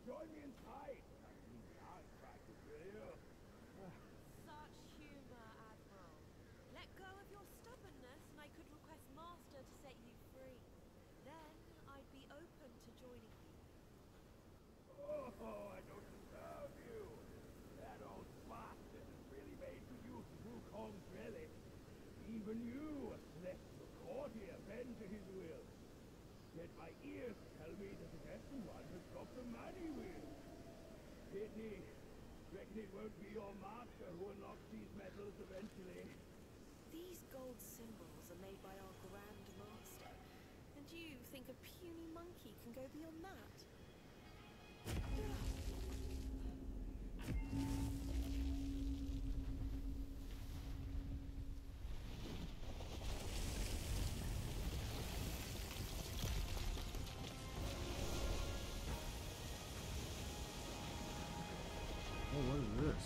Join me inside. I'll try to kill you. Such humor, Admiral. Let go of your stubbornness and I could request Master to set you free. Then I'd be open to joining you. Oh, I don't deserve you. That old bastard is really made to use Wukong's relic. Even you left the court here, bend to his will. Yet my ears tell me that the destined one has got the money wheel. Pity. Reckon it won't be your master who unlocks these metals eventually. These gold symbols are made by our Grand Master. And you think a puny monkey can go beyond that? Oh, what is this?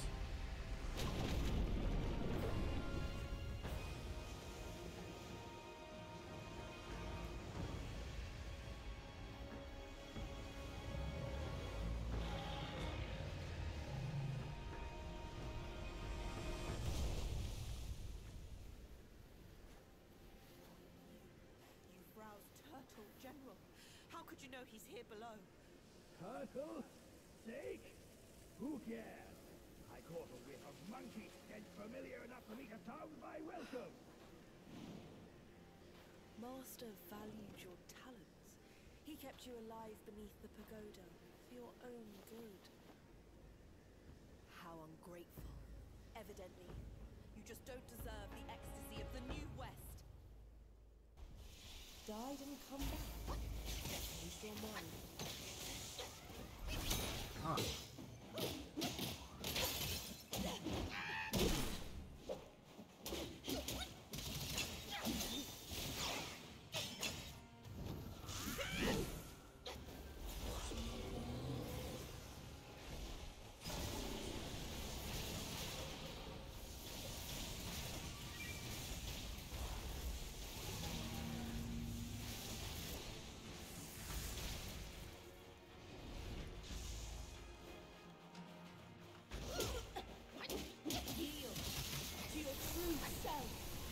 You've roused Turtle, General. How could you know he's here below? Turtle? Steak? Who cares? I caught a whiff of monkey stench familiar enough for me to sound my welcome. Master valued your talents. He kept you alive beneath the pagoda for your own good. How ungrateful. Evidently, you just don't deserve the ecstasy of the New West. Died and come back. Changed your mind. Ah. Yield to your true self.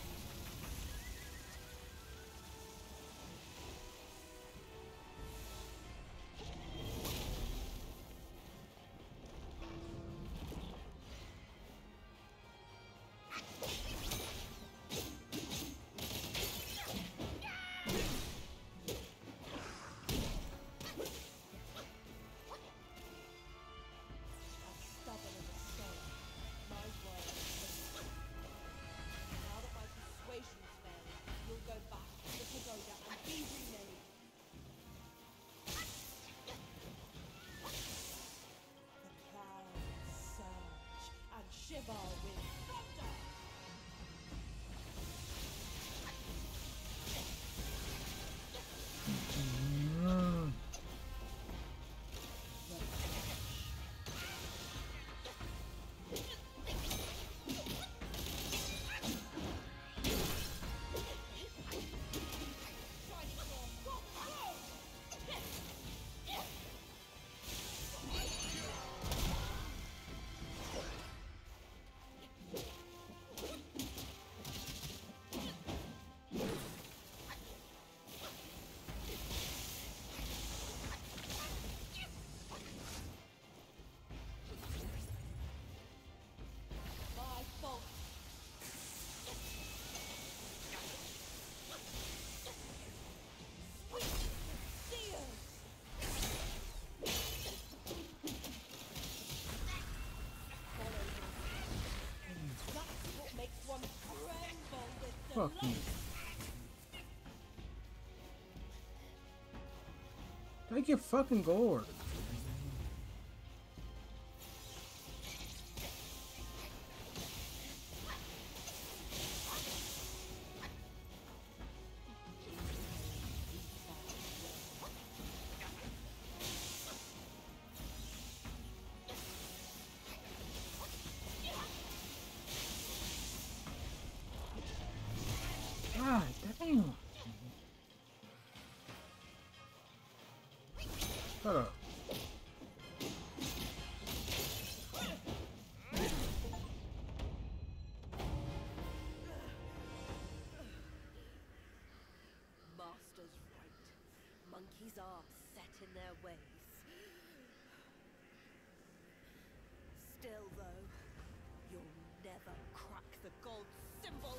As stubborn as a stone, my word is listen. Now that my persuasion's failed, you'll go back to the pagoda and be remade. The clouds surge and shiver with thunder. Mm. Shining Dawn, rock and roll! My fault. Sweet seers! Follow me. That's what makes one tremble with Fuck you. delight. Take your fucking gourd. God damn. Shut up. monkeys are set in their ways. Still, though, you'll never crack the gold symbol.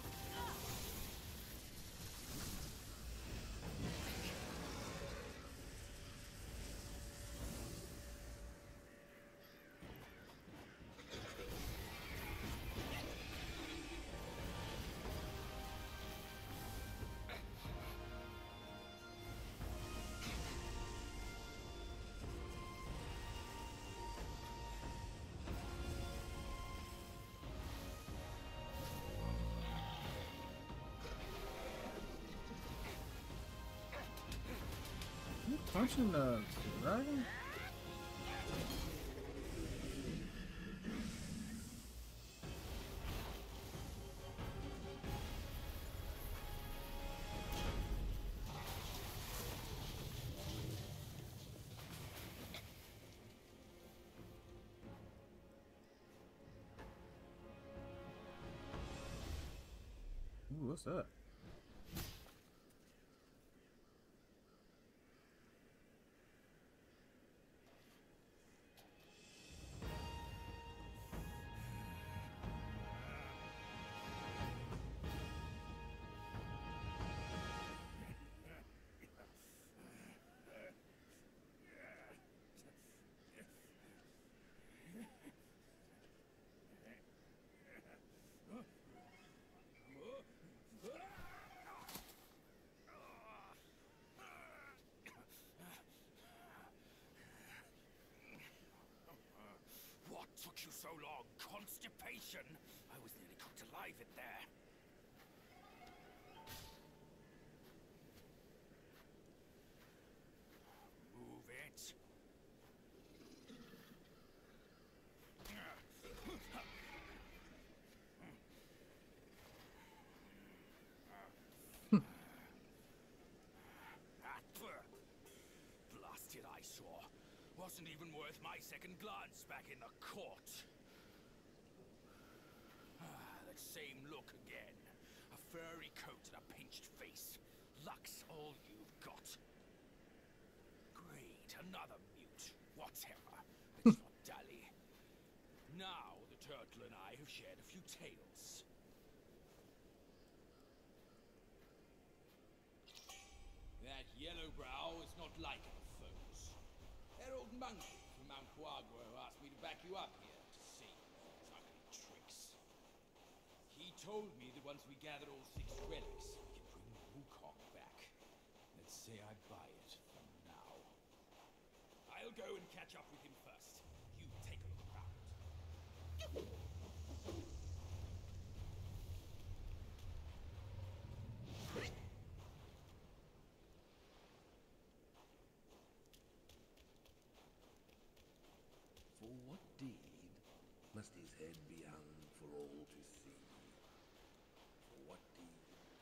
You punching the dragon? Ooh, what's that? What took you so long? Constipation? I was nearly cooked alive in there. Move it. Blasted eyesore. Wasn't even worth my second glance back in the court. That same look again. A furry coat and a pinched face. Luck's all you've got. Great, another mute. Whatever. Let's not dally. Now the turtle and I have shared a few tales. That yellow brow is not like other foes. Herald Monkey from Mount Quagro asked me to back you up here to see his ugly tricks. He told me that once we gather all 6 relics, we can bring Wukong back. Let's say I buy it for now. I'll go and catch up with him first. You take a look around. For what deed must his head be hung for all to see? For what deed?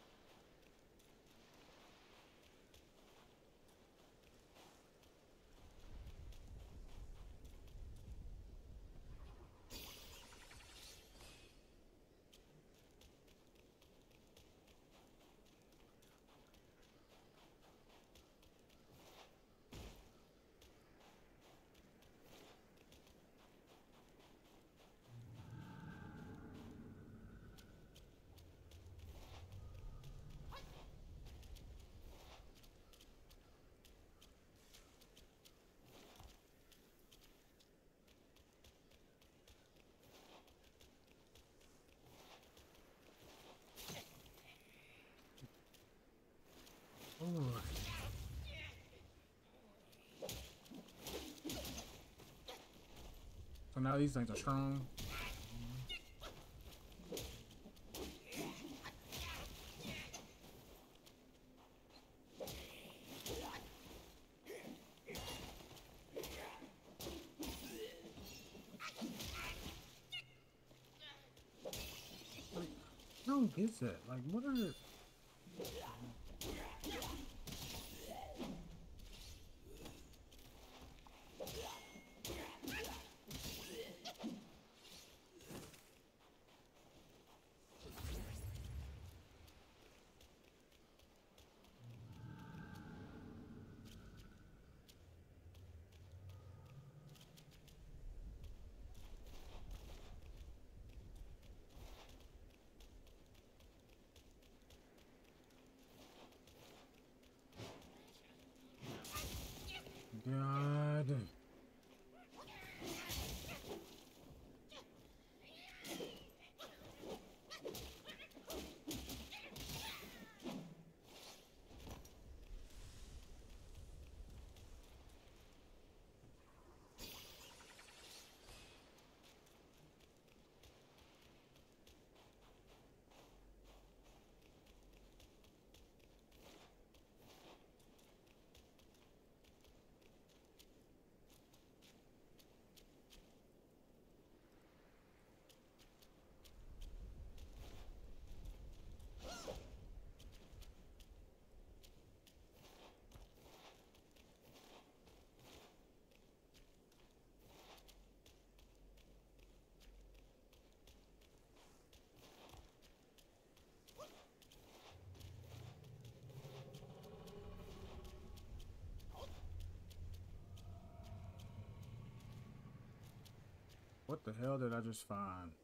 Ooh. So now these things are strong. Like, I don't get that. Like, what are the... God. What the hell did I just find?